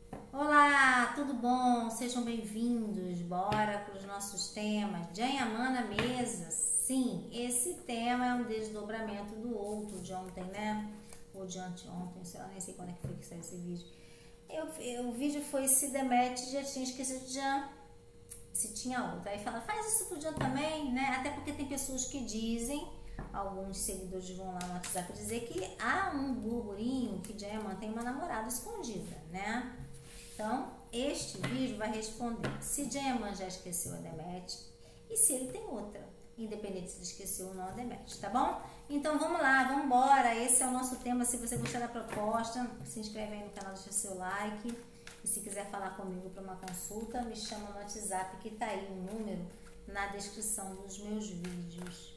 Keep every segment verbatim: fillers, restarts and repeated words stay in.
Olá, tudo bom? Sejam bem-vindos. Bora para os nossos temas. Jayamã na mesa. Sim, esse tema é um desdobramento do outro de ontem, né? Ou de anteontem, sei lá, nem sei quando é que foi que saiu esse vídeo. Eu, eu, o vídeo foi se Deméter já tinha esquecido de Jan, se tinha outra. Aí fala, faz isso pro Jan também, né? Até porque tem pessoas que dizem, alguns seguidores vão lá no WhatsApp dizer que há um burburinho que Jayamã tem uma namorada escondida, né? Então, este vídeo vai responder se Jayamã já esqueceu a Deméter e se ele tem outra, independente se ele esqueceu ou não a Deméter, tá bom? Então, vamos lá, vamos embora. Esse é o nosso tema. Se você gostar da proposta, se inscreve aí no canal, deixa seu like. E se quiser falar comigo para uma consulta, me chama no WhatsApp, que tá aí o número na descrição dos meus vídeos.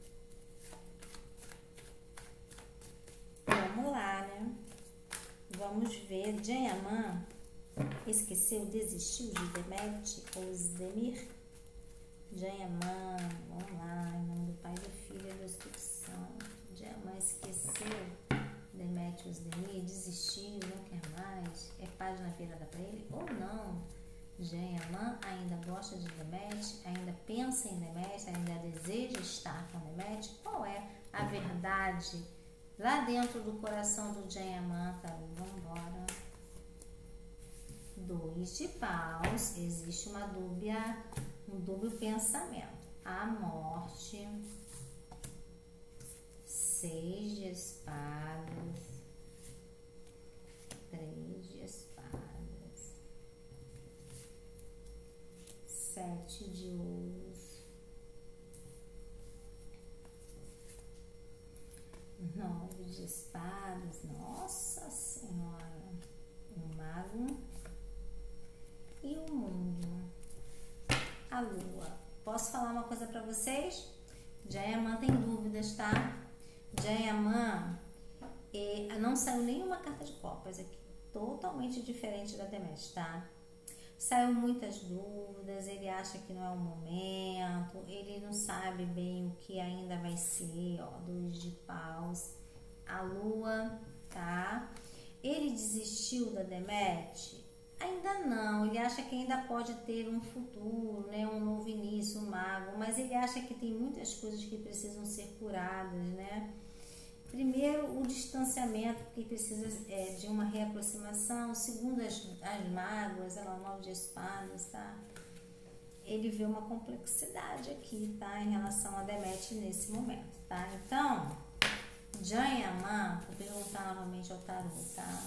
Vamos lá, né? Vamos ver. Jayamã esqueceu, desistiu de Deméter ou Zdemir? Jayamã, vamos lá, em nome do Pai, do Filho e do Espírito Santo. Jayamã esqueceu Deméter ou Zdemir, desistiu, não quer mais, é página virada para ele ou não? Jayamã ainda gosta de Deméter, ainda pensa em Deméter, ainda deseja estar com Deméter? Qual é a verdade lá dentro do coração do Jayamã? Tá, vamos embora. Dois de paus, existe uma dúbia, um dúbio pensamento. A morte, seis de espadas, três de espadas, sete de ouros, nove de espadas, nossa senhora, um mago. E o mundo, a lua. Posso falar uma coisa para vocês? Jayamã tem dúvidas, tá? Jayamã e não saiu nenhuma carta de copas aqui, totalmente diferente da Deméter, tá? Saiu muitas dúvidas, ele acha que não é o momento, ele não sabe bem o que ainda vai ser, ó, dois de paus, a lua, tá? Ele desistiu da Deméter? Ainda não, ele acha que ainda pode ter um futuro, né, um novo início, um mago, mas ele acha que tem muitas coisas que precisam ser curadas, né? Primeiro, o distanciamento, que precisa é, de uma reaproximação. Segundo, as, as mágoas, ela nove de espadas, tá? Ele vê uma complexidade aqui, tá, em relação a Deméter nesse momento, tá? Então, Jayamã, vou perguntar novamente ao tarô, tá?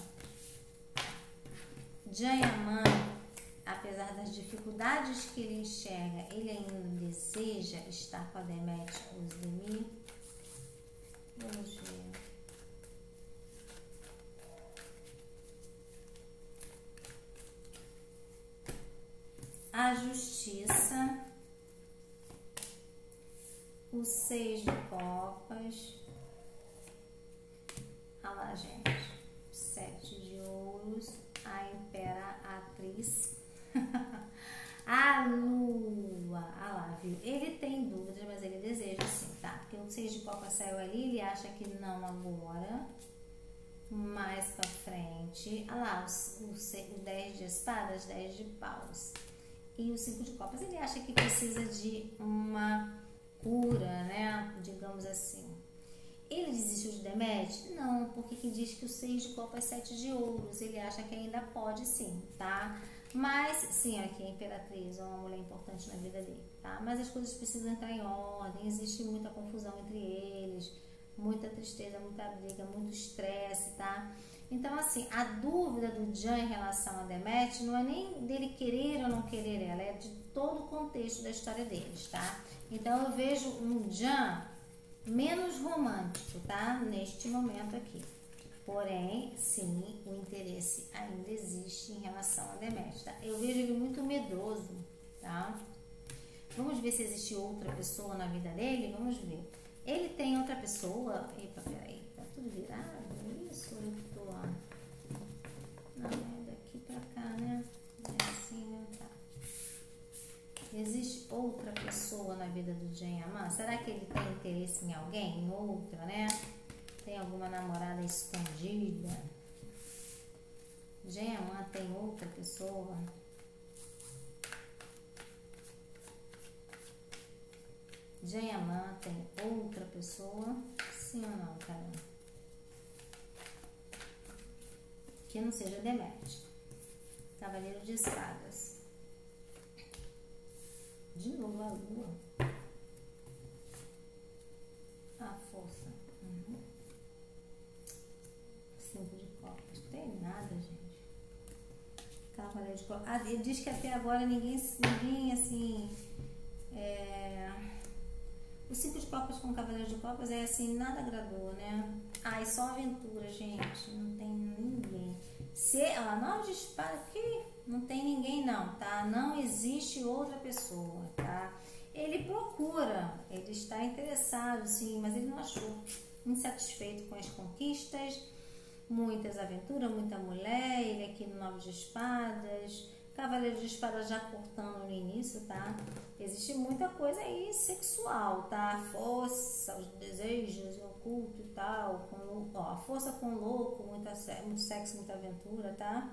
Jayamã, apesar das dificuldades que ele enxerga, ele ainda deseja estar com a Deméter ou Zdemir? Vamos ver. A justiça, o seis de copas, olha lá, gente, sete de ouros, a imperatriz, a lua, ah lá, viu? Ele tem dúvidas, mas ele deseja sim, tá? Porque o seis de copas saiu ali, ele acha que não agora, mais pra frente. Ah lá, o, o, o dez de espadas, dez de paus. E o cinco de copas, ele acha que precisa de uma cura, né? Digamos assim. Ele desistiu de Deméter? Não, porque quem diz que o seis de copas é sete de ouros, ele acha que ainda pode sim, tá? Mas, sim, aqui a imperatriz é uma mulher importante na vida dele, tá? Mas as coisas precisam entrar em ordem, existe muita confusão entre eles, muita tristeza, muita briga, muito estresse, tá? Então, assim, a dúvida do Jan em relação a Deméter não é nem dele querer ou não querer ela, é de todo o contexto da história deles, tá? Então, eu vejo um Jan menos romântico, tá? Neste momento aqui. Porém, sim, o interesse ainda existe em relação a Deméter, tá? Eu vejo ele muito medroso, tá? Vamos ver se existe outra pessoa na vida dele? Vamos ver. Ele tem outra pessoa... Epa, peraí, tá tudo virado? Isso, eu tô lá. Não, é daqui pra cá, né? É assim, né? Tá. Existe outra pessoa na vida do Jayamã? Será que ele tem interesse em alguém? Em outra, né? Tem alguma namorada escondida? Gemma tem outra pessoa. Gemma tem outra pessoa. Sim ou não, cara? Que não seja Deméter. Cavaleiro de Espadas. De novo a lua. A força. Uhum. Cinco de copas. Não tem nada, gente. Cavaleiro de copas. Ah, ele diz que até agora ninguém, ninguém assim... É... O cinco de copas com o cavaleiro de copas é assim, nada agradou, né? Ai, só aventura, gente. Não tem ninguém. Se, ó, nove de espada aqui, não tem ninguém não, tá? Não existe outra pessoa, tá? Ele procura, ele está interessado, sim, mas ele não achou. Insatisfeito com as conquistas, muitas aventuras, muita mulher, ele aqui no nove de espadas... Cavaleiro de Espada já cortando no início, tá? Existe muita coisa aí sexual, tá? A força, os desejos, o oculto e tal. Com, ó, a força com louco, muita, muito sexo, muita aventura, tá?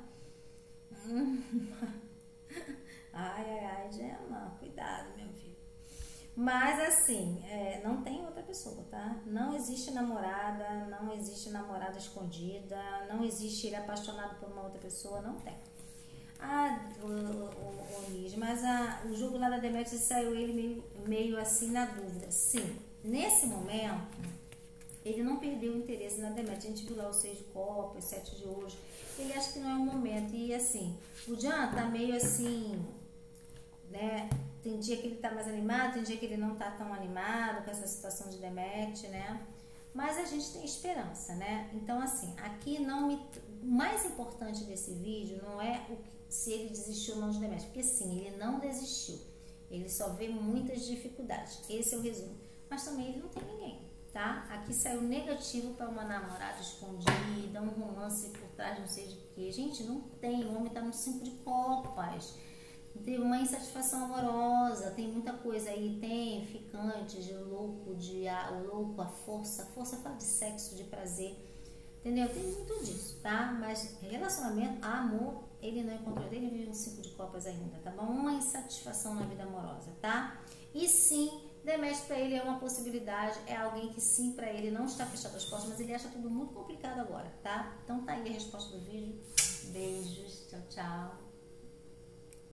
Ai, ai, ai, Gemma, cuidado, meu filho. Mas assim, é, não tem outra pessoa, tá? Não existe namorada, não existe namorada escondida, não existe ele apaixonado por uma outra pessoa, não tem. Ah, o, o, o Liz, mas a, o jogo lá da Deméter saiu ele meio, meio assim na dúvida. Sim, nesse momento, ele não perdeu o interesse na Deméter. A gente viu lá o seis de copas, sete de ouros. Ele acha que não é o momento. E assim, o Jean tá meio assim, né? Tem dia que ele tá mais animado, tem dia que ele não tá tão animado com essa situação de Deméter, né? Mas a gente tem esperança, né? Então, assim, aqui não me... O mais importante desse vídeo não é o que, se ele desistiu ou não de Deméter, porque sim, ele não desistiu. Ele só vê muitas dificuldades. Esse é o resumo. Mas também ele não tem ninguém, tá? Aqui saiu negativo para uma namorada escondida, um romance por trás, não sei de quê. Gente, não tem. O homem tá no cinco de copas. Tem uma insatisfação amorosa, tem muita coisa aí, tem ficante, de louco, de a, o louco, a força, a força fala de sexo, de prazer, entendeu? Tem muito disso, tá? Mas relacionamento, amor, ele não encontrou, ele vive um cinco de copas ainda, tá bom? Uma insatisfação na vida amorosa, tá? E sim, Deméter pra ele é uma possibilidade, é alguém que sim, pra ele não está fechado as portas, mas ele acha tudo muito complicado agora, tá? Então tá aí a resposta do vídeo. Beijos, tchau, tchau.